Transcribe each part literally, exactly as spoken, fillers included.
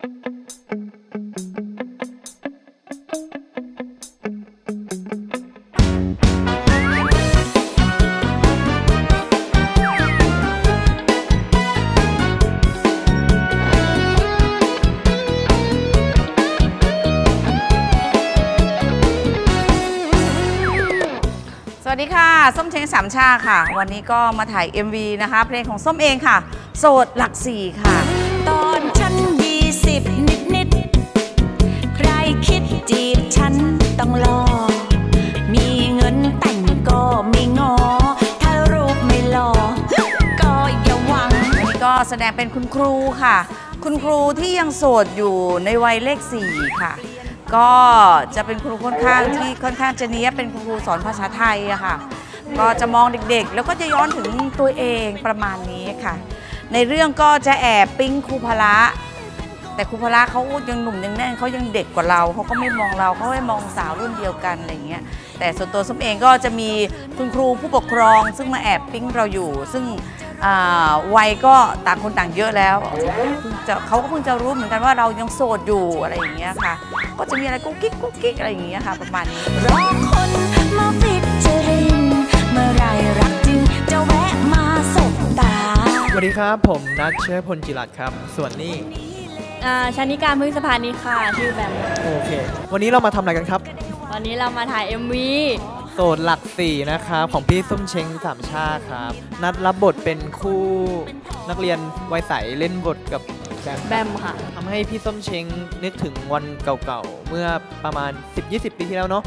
สวัสดีค่ะส้มเช้งสามชาค่ะวันนี้ก็มาถ่าย เอ็ม วี นะคะเพลงของส้มเองค่ะโสดหลักสี่ค่ะตอนฉันยี่สิบนิดนิดใครคิดจีบฉันต้องรอมีเงินแต่งก็ไม่งอถ้ารูปไม่หล่อก็อย่าหวังวันนี้ก็แสดงเป็นคุณครูค่ะคุณครูที่ยังโสดอยู่ในวัยเลขสี่ค่ะก็จะเป็นครูค่อนข้างที่ค่อนข้างจะเนี้ยเป็นครูสอนภาษาไทยอะค่ะก็จะมองเด็กๆแล้วก็จะย้อนถึงตัวเองประมาณนี้ค่ะในเรื่องก็จะแอบปิ๊งครูพละแต่ครูพละเขายังหนุ่มยังแน่นเขายังเด็กกว่าเราเขาก็ไม่มองเราเขาไม่มองสาวรุ่นเดียวกันอะไรเงี้ยแต่ส่วนตัวส้มเองก็จะมีคุณครูผู้ปกครองซึ่งมาแอบปิ๊งเราอยู่ซึ่งวัยก็ต่างคนต่างเยอะแล้วเขาก็เพิ่งจะรู้เหมือนกันว่าเรายังโสดอยู่อะไรอย่างเงี้ยค่ะก็จะมีอะไรกุ๊กกิ๊กกุ๊กกิ๊กอะไรอย่างเงี้ยค่ะประมาณนี้รอคนมาฟิตเจริญเมื่อไรรักจริงจะแวะมาสบตาสวัสดีครับผมนัทเชษพลจิรัตน์ครับส่วนนี้ชนิการพึ่งสภานิค่ะชื่อแบมโอเควันนี้เรามาทำอะไรกันครับวันนี้เรามาถ่าย เอ็ม วีโสดหลักสี่นะครับของพี่ส้มเช้งสามชาครับนัดรับบทเป็นคู่นักเรียนวัยใสเล่นบทกับแบมแบมค่ะทำให้พี่ส้มเช้งนึกถึงวันเก่าๆเมื่อประมาณ สิบ ยี่สิบ ปีที่แล้วเนาะ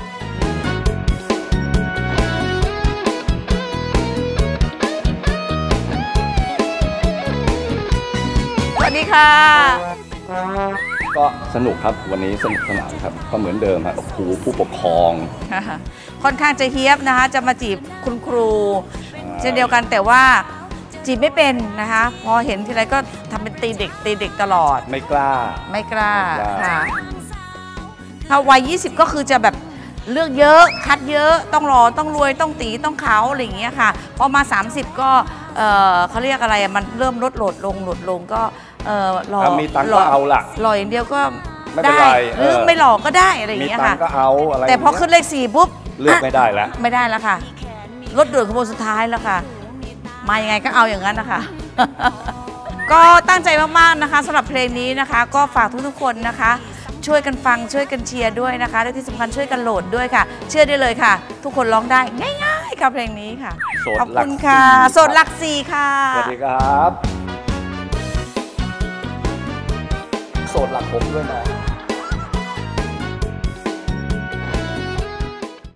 สวัสดีค่ะก็สนุกครับวันนี้สนุกสนานครับก็เหมือนเดิมครับครูผู้ปกครองค่อนข้างจะเฮี้ยบนะคะจะมาจีบคุณครูเช่นเดียวกันแต่ว่าจีบไม่เป็นนะคะพอเห็นทีไรก็ทำเป็นตีเด็กตีเด็กตลอดไม่กล้าไม่กล้าค่ะถ้าวัยยี่สิบก็คือจะแบบเลือกเยอะคัดเยอะต้องรอต้องรวยต้องตีต้องขาวอะไรอย่างเงี้ยค่ะพอมาสามสิบก็เขาเรียกอะไรมันเริ่มลดโหลดลงลดลงก็หล่อมีตังก็เอาล่ะหล่ออย่างเดียวก็ได้หรือไม่หล่อก็ได้อะไรอย่างเงี้ยค่ะก็เอาอะไรแต่พอขึ้นเลขสี่ปุ๊บเลือกไม่ได้แล้วไม่ได้แล้วค่ะรถด่วนขบวนสุดท้ายแล้วค่ะมายังไงก็เอาอย่างนั้นนะคะก็ตั้งใจมากๆนะคะสำหรับเพลงนี้นะคะก็ฝากทุกๆคนนะคะช่วยกันฟังช่วยกันเชียร์ด้วยนะคะและที่สำคัญช่วยกันโหลดด้วยค่ะเชื่อได้เลยค่ะทุกคนร้องได้ง่ายๆค่ะเพลงนี้ค่ะขอบคุณค่ะโสดหลักสี่ค่ะสวัสดีครับโสดหลักผมด้วยนะ